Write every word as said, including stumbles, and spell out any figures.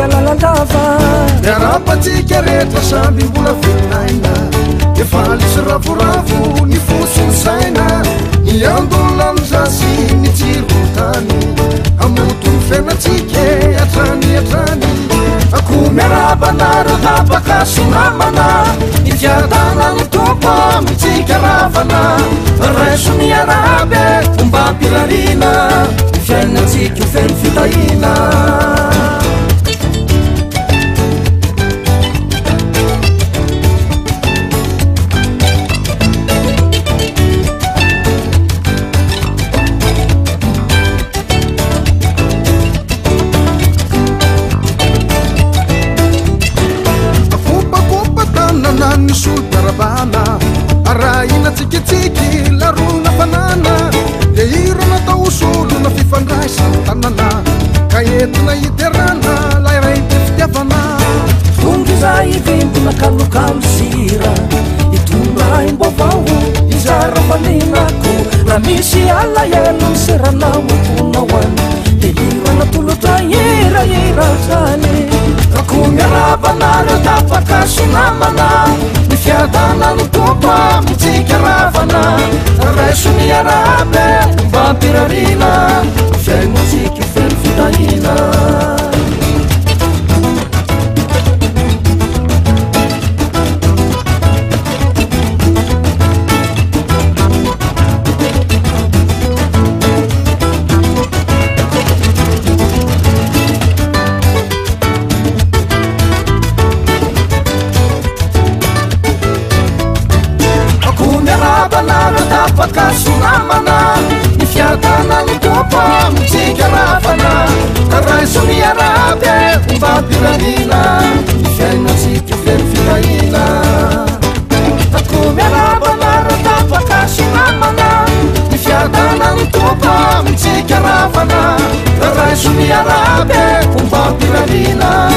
mialalandava miarapatsika rehetra samby mbola velinaina efa lisy ravoravo ny fosiny saina ny andolona ny zasy ny tsirotany amotony fiainatsika atrany atrany ako miarabanareo tapaka sonamana ny fiadana ny tompo mitsika ravana raiso ny arabe fomba pirarina ny fiainatsika ho feno fitahina soltarabana araina tsikitsiki larona fanana de irona tao solona fifandraisany tanana ka entina iterana lairay fitiavana tonga izay ivimbona kalokalo sira itondray mbovao izara faninako la misy alahelo ny seranao atonao any de irona tolotra iraira zany ako miarabanareo tapaka sonamana ny fiadana ny tompo mitsika ravana raiso ny arabe mba pirarina fiainatsika feno fitahina tapaka sonamana ny fiadana ny tompo mitsika ravana ka raiso ny arabe mba pirarina ny fiainatsika feno fitahina ako miarabanareo tapaka sonamana ny fiadana ny tompo mitsika ravana ka raiso ny arabe mba pirarina